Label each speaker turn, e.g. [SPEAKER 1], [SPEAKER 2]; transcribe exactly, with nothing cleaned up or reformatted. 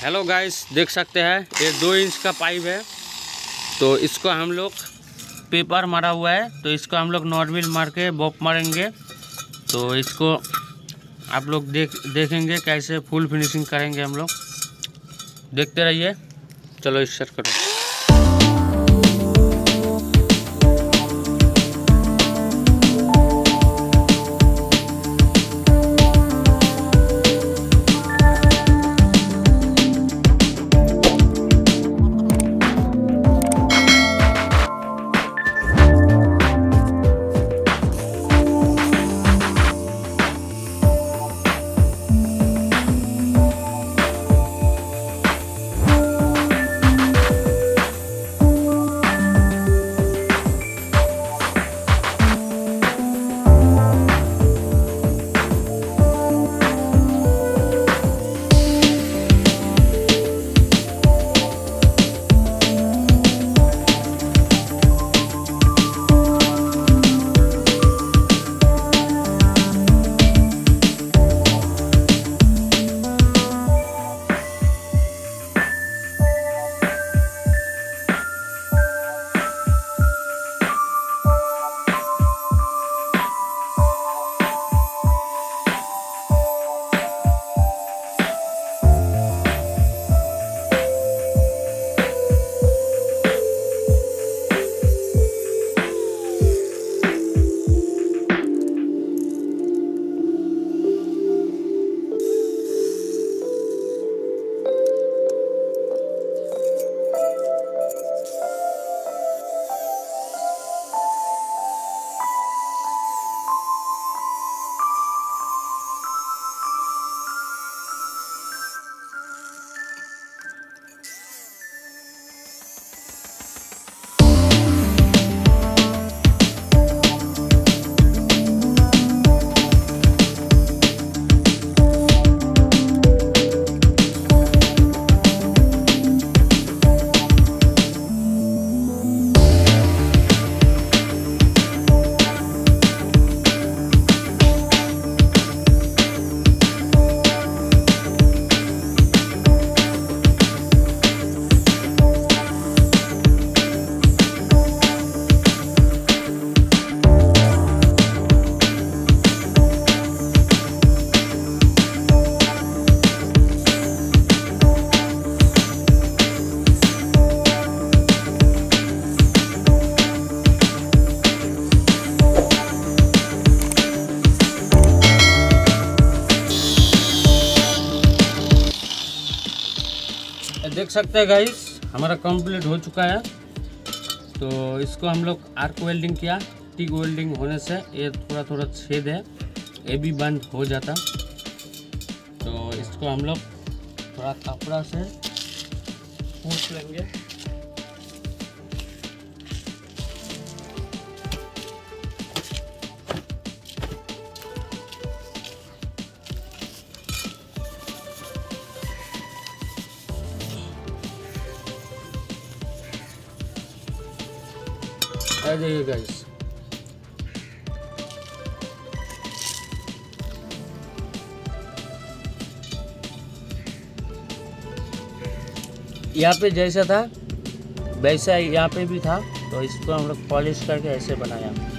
[SPEAKER 1] Hello guys, देख सकते हैं ये दो इंच का पाइप है। तो इसको हम लोग पेपर मारा हुआ है, तो इसको हम लोग नॉर्मल मार के बॉप मारेंगे। तो इसको आप लोग देख देखेंगे कैसे फुल फिनिशिंग करेंगे हम लोग। देखते रहिए। चलो स्टार्ट करो। देख सकते हैं गाइस, हमारा कंप्लीट हो चुका है। तो इसको हम लोग आर्क वेल्डिंग किया। टिक वेल्डिंग होने से ये थोड़ा थोड़ा छेद है, ये भी बंद हो जाता। तो इसको हम लोग थोड़ा कपड़ा से पोंछ लेंगे। आ जाइए गाइस। यहाँ पे जैसा था वैसा यहाँ पे भी था, तो इसको हम लोग पॉलिश करके ऐसे बनाया।